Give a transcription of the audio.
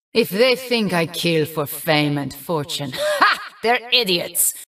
If they think I kill for fame and fortune, ha! They're idiots!